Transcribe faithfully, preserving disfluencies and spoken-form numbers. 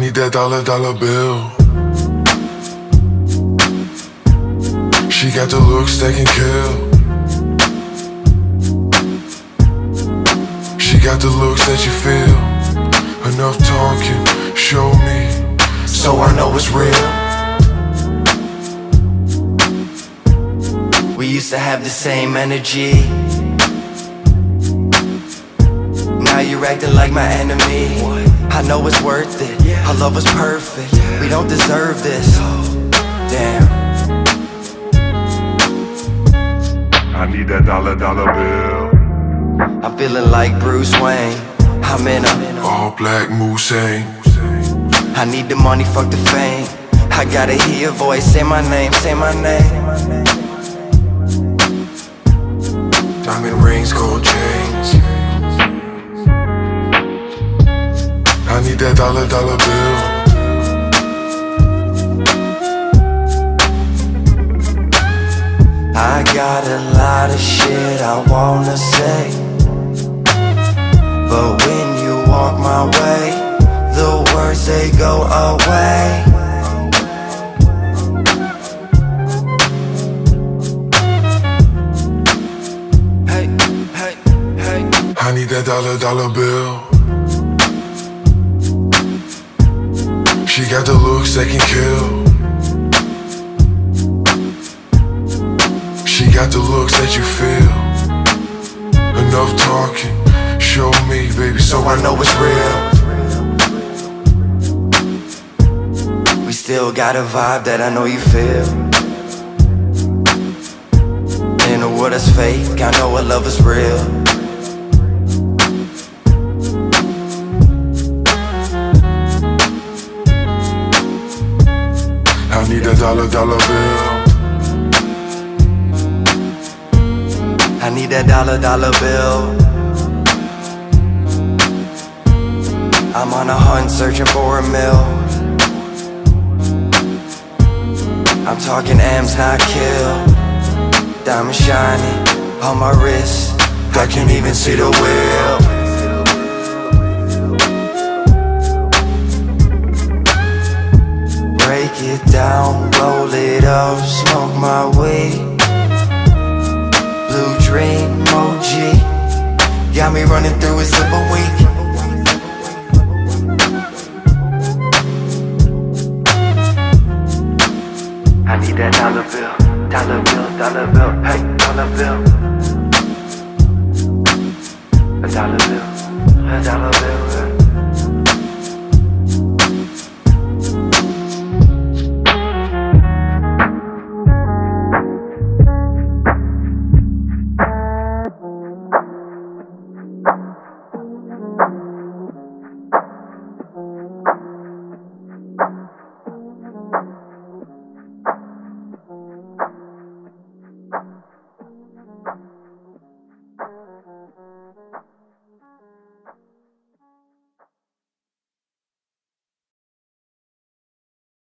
need that dollar, dollar bill. She got the looks that can kill. She got the looks that you feel. Enough talking, show me, so I know it's real. We used to have the same energy. Now you're acting like my enemy. I know it's worth it, our love was perfect. We don't deserve this, damn. I need that dollar, dollar bill. I'm feeling like Bruce Wayne. I'm in a all black Mustang. I need the money, fuck the fame. I gotta hear your voice, say my name, say my name. Diamond rings, gold chains. I need that dollar, dollar bill. I got a lot of shit I wanna say, but when you walk my way, the words they go away. Hey, hey, hey. I need that dollar, dollar bill. She got the looks that can kill. She got the looks that you feel. Enough talking, show me, baby, so I know it's real. We still got a vibe that I know you feel. In a world that's fake, I know our love is real. I need that dollar, dollar bill. I need that dollar, dollar bill. I'm on a hunt searching for a mill. I'm talking M's, not kill. Diamond shining on my wrist, I can't even see the wheel. Break it down, roll it up, smoke my weed. Blue dream, O G, got me running through a zip a week. I need that dollar bill, dollar bill, dollar bill, hey, dollar bill. A dollar bill, a dollar bill, hey.